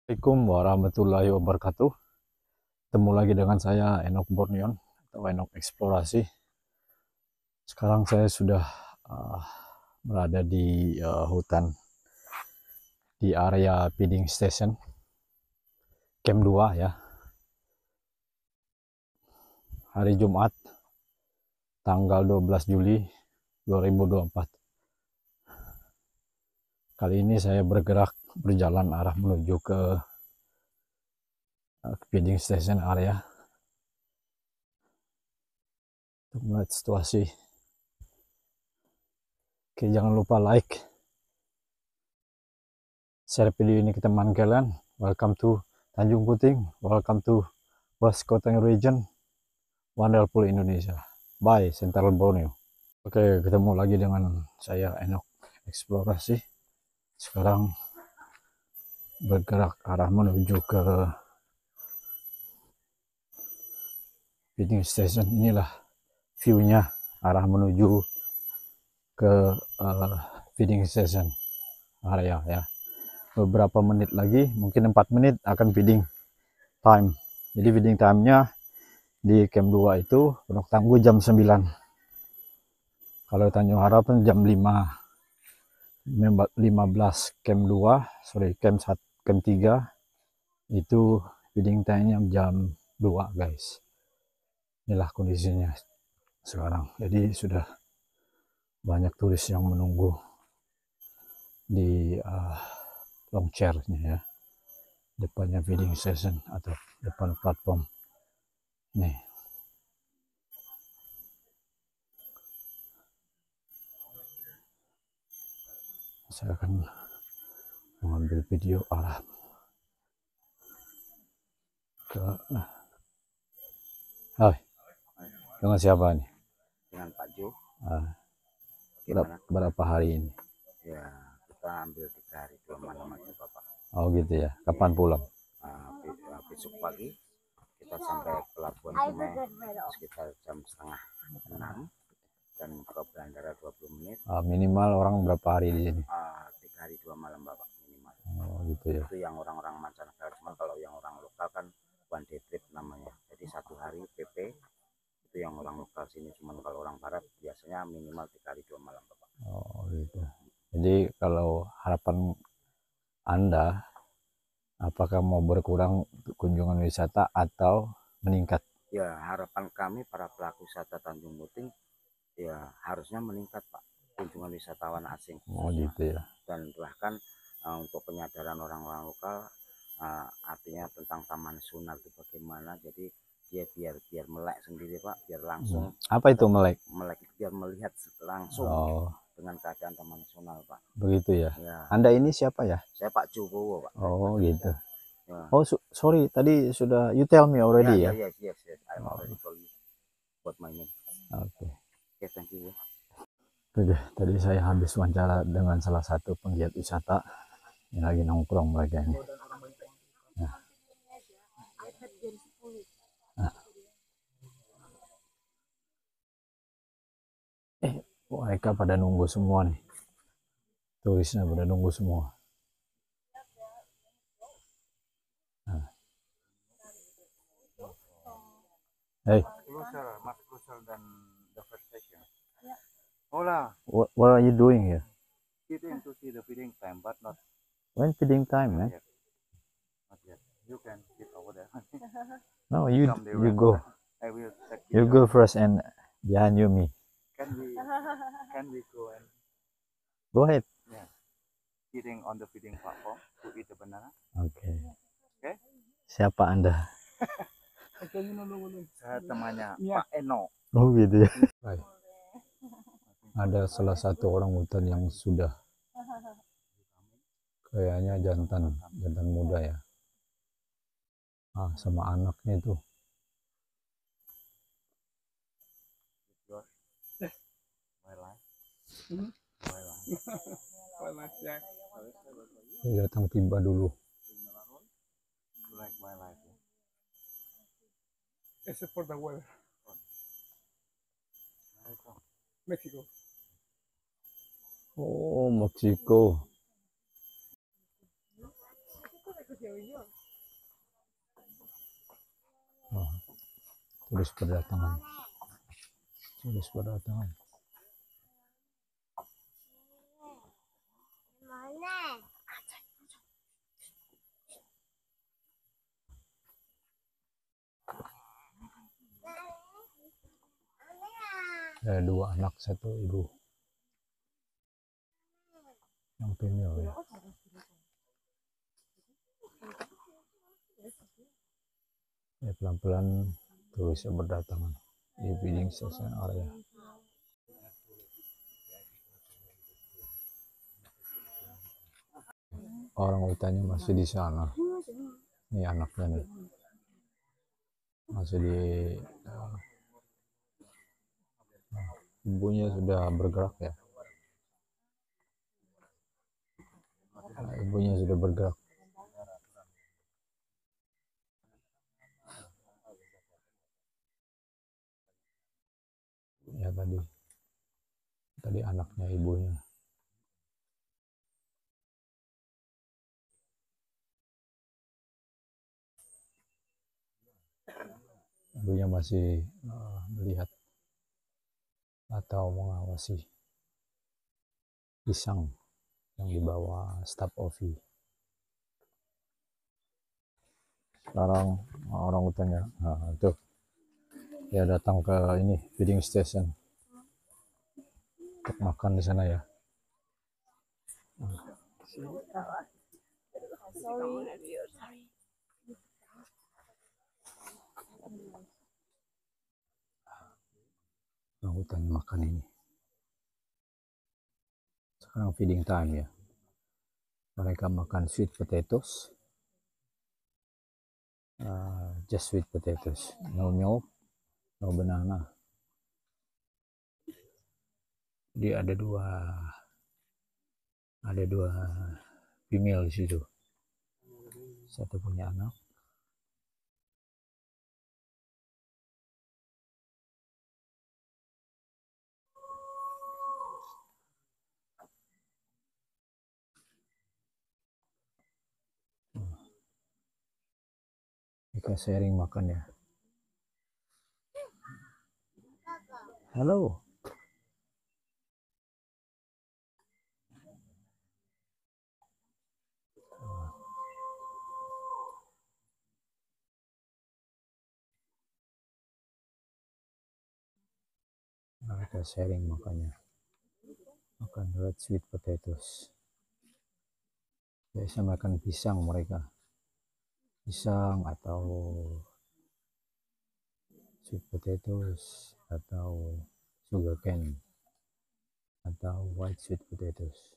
Assalamualaikum warahmatullahi wabarakatuh. Ketemu lagi dengan saya Enok Borneon atau Enok Eksplorasi. Sekarang saya sudah berada di hutan di area feeding station Camp 2 ya. Hari Jumat tanggal 12 Juli 2024. Kali ini saya berjalan arah menuju ke feeding station area untuk melihat situasi. Oke, jangan lupa like, share video ini ke teman kalian. Welcome to Tanjung Puting, welcome to West Koteng Region, wonderful Indonesia. Bye, Central Borneo. Oke, ketemu lagi dengan saya Enok Eksplorasi. Sekarang bergerak arah menuju ke feeding station. Inilah view-nya arah menuju ke feeding station area ya. Beberapa menit lagi, mungkin 4 menit akan feeding time. Jadi feeding time-nya di Camp 2 itu Pondok Tangguh jam 9. Kalau Tanjung Harapan jam 15 Camp 2, Camp 3 itu feeding time-nya jam 2 guys. Inilah kondisinya sekarang. Jadi sudah banyak turis yang menunggu di long chair-nya ya, depannya feeding station atau depan platform nih. Saya akan mengambil video arah ke dengan siapa nih? Dengan Pak Jo. Berapa hari ini? Ya, kita ambil 3 hari 2 malam aja Bapak. Oh gitu ya. Kapan pulang? Besok pagi kita sampai pelabuhan Sungai sekitar jam setengah 6 dan ke bandara 20 menit. Minimal orang berapa hari di sini? 3 hari 2 malam Bapak minimal. Oh gitu ya. Itu yang orang-orang mancanegara, cuma kalau yang orang lokal kan one day trip namanya. Jadi 1 hari PP itu yang orang lokal sini, cuman kalau orang barat biasanya minimal 3 hari 2 malam Bapak. Oh gitu. Jadi kalau harapan Anda, apakah mau berkurang kunjungan wisata atau meningkat? Ya, harapan kami para pelaku wisata Tanjung Puting ya harusnya meningkat Pak, kunjungan wisatawan asing. Oh gitu ya. Dan bahkan untuk penyadaran orang-orang lokal, artinya tentang Taman Nasional itu bagaimana, jadi dia biar melek sendiri Pak, biar langsung. Apa itu melek? Melek biar melihat langsung dengan keadaan Taman Nasional Pak. Begitu ya. Ya. Anda ini siapa ya? Saya Pak Jokowo Pak. Oh gitu. Ya. Oh sorry, tadi sudah you tell me already ya. Yes. I'm already told you what my name. Oke. Okay, thank you. Oke, tadi saya habis wawancara dengan salah satu penggiat wisata yang lagi nongkrong mereka ini. Nah. Mereka pada nunggu semua nih. Turisnya pada nunggu semua. Nah. Hey. Much closer than the first station. Hola. What are you doing here? Feeding to see the feeding time, but not. When feeding time, man? Not yet. You can sit over there. No, you go. I will take you go first and behind you me. Can we go and go ahead? Yeah. Feeding on the feeding platform to eat the banana. Okay. Okay. Siapa Anda? Saya temannya Pak Eno. Oh gitu ya. Ada salah satu orang hutan yang sudah kayaknya jantan muda ya. Sama anaknya itu. Datang tiba dulu. Except for the weather. Mexico. Oh, Meksiko. Oh, terus berdatangan. Terus berdatangan. Ada 2 anak, 1 ibu. Yang female ya. Ya, pelan-pelan terus berdatangan di feeding station area. Orang utannya masih di sana. Ini anaknya nih. Masih di ibunya sudah bergerak ya. Ibunya sudah bergerak. Ya, tadi anaknya ibunya. Ibunya masih melihat atau mengawasi pisang yang dibawa staf OVI. Sekarang orang utannya, tuh ya datang ke ini feeding station untuk makan di sana ya. Orang utan makan ini. Sekarang feeding time ya. Mereka makan sweet potatoes. Just sweet potatoes, no milk, no banana. Jadi ada dua female di situ. Satu punya anak. Mereka sharing makan ya. Halo. Mereka sharing makannya. Makan red sweet potatoes. Biasa makan pisang mereka. Pisang atau sweet potatoes atau sugar cane atau white sweet potatoes.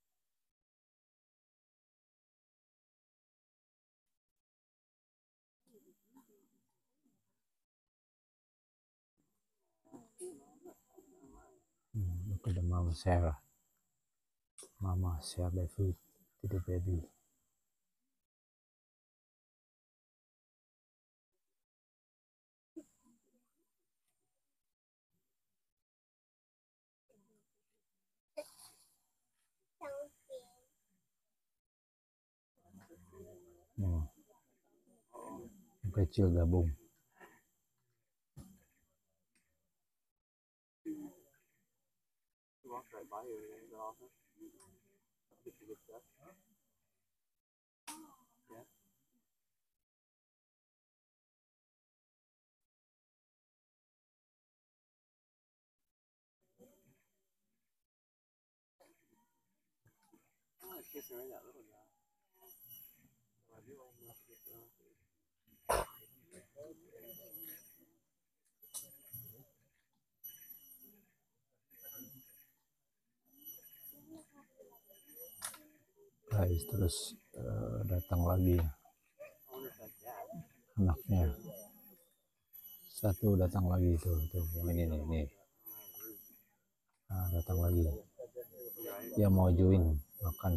Look at the mama Sarah. Mama share the food to the baby. Yang kecil gabung. Guys, terus datang lagi anaknya. Satu datang lagi tuh yang ini nih. Datang lagi. Dia mau join makan.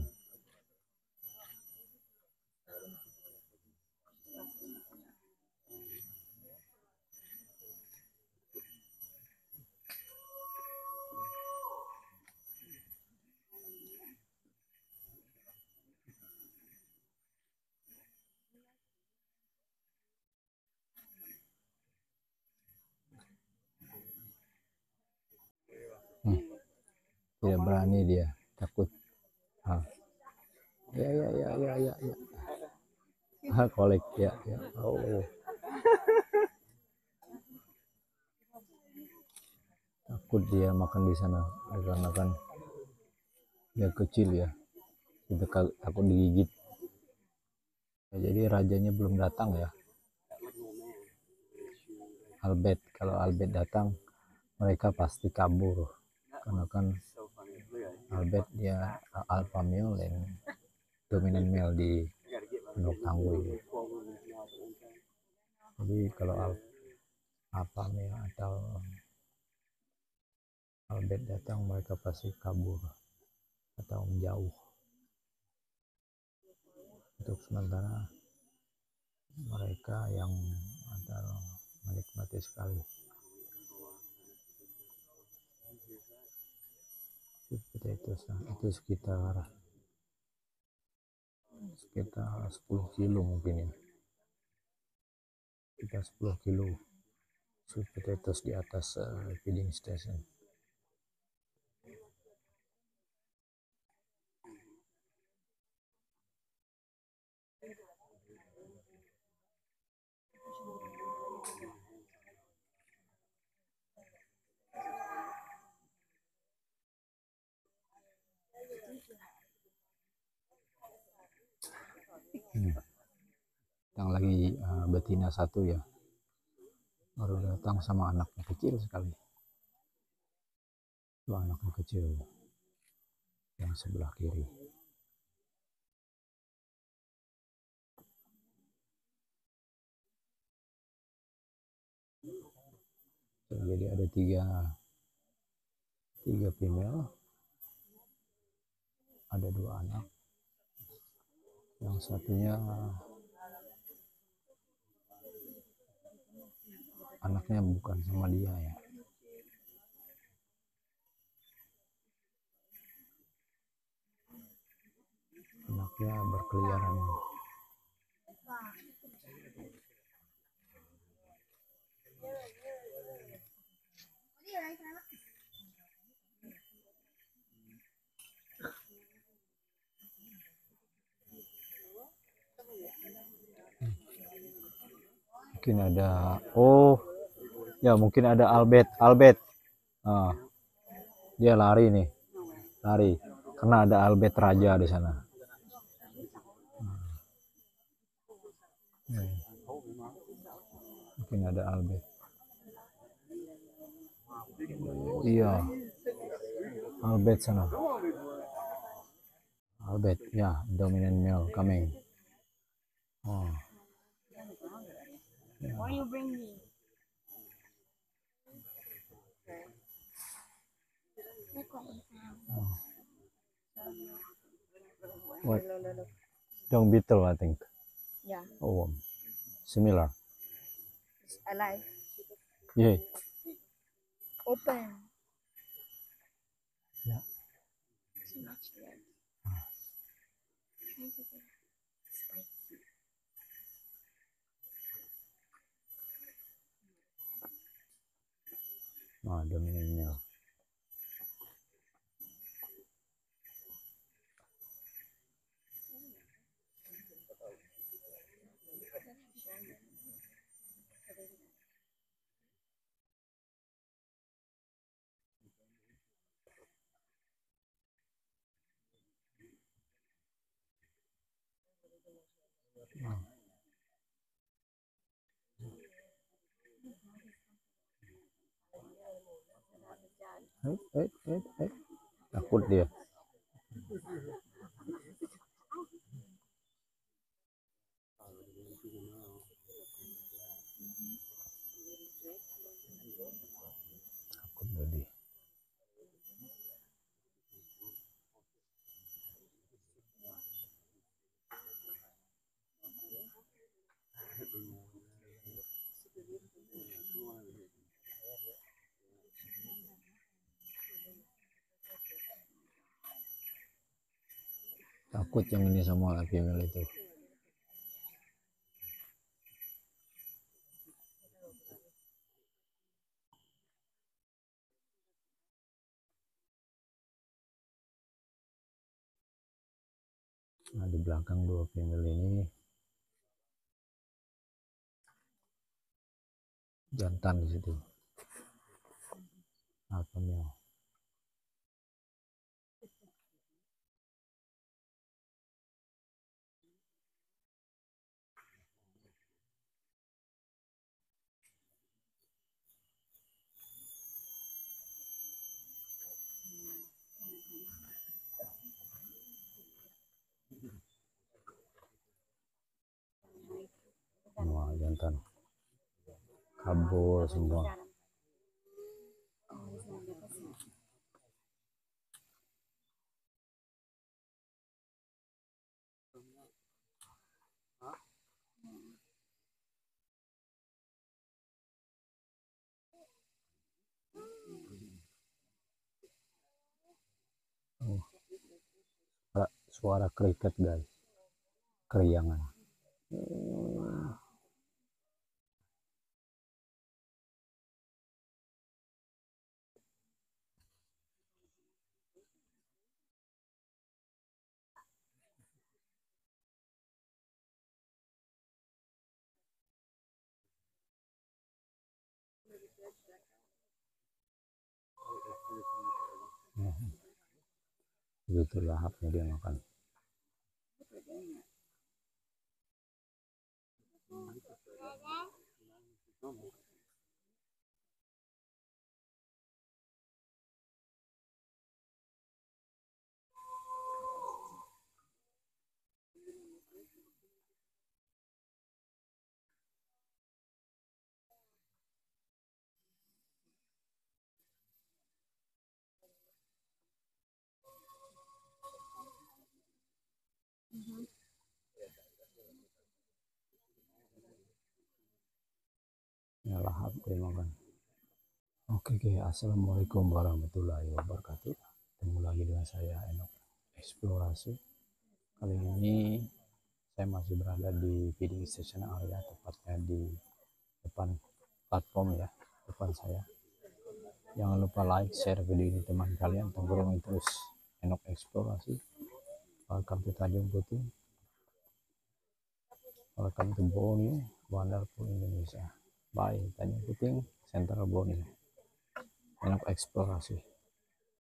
tidak berani, dia takut. Ya kolek ya. Oh, takut dia makan di sana karena kan dia kecil ya, kita takut digigit. Jadi rajanya belum datang ya, Albert. Kalau Albert datang mereka pasti kabur, karena kan Albert dia alpha male dan dominant male di Pondok Tangguh. Jadi kalau alpha male atau Albert datang mereka pasti kabur atau menjauh. Untuk sementara mereka yang antara menikmati sekali itu sekitar 10 kilo mungkin ya, kita 10 kilo sweet potatoes di atas feeding station. Datang lagi betina satu ya, baru datang sama anaknya kecil sekali. Itu anaknya kecil yang sebelah kiri. Jadi ada tiga female, ada 2 anak, yang satunya anaknya bukan sama dia ya. Anaknya berkeliaran. Mungkin ada, oh ya mungkin ada Albert. Dia lari nih, karena ada Albert raja di sana. Mungkin ada Albert. Iya, Albert sana. Albert ya, dominant male coming. Why you bring me? What? Dung beetle, I think. Yeah, Oh, similar. it's alive. Yeah. Open. Yeah. So much red. Spicy. Dominant male. Takut dia. Takut tadi. Takut yang ini sama female itu. Nah, di belakang dua female ini jantan di situ. Alpha male. Wah, jantan kabur semua. Oh, suara kriket guys, keriangan. Begitu lahapnya dia makan. Ya, lahap dia makan. Oke, assalamualaikum warahmatullahi wabarakatuh. Ketemu lagi dengan saya Enok Eksplorasi. Kali ini saya masih berada di feeding station area, tepatnya di depan platform ya, depan saya. Jangan lupa like, share video ini teman kalian, tongkrongi terus Enok Eksplorasi. Welcome to Tanjung Puting, welcome to Borneo, wonderful Indonesia. Bye, Tanjung Puting, Central Borneo. Enok Eksplorasi.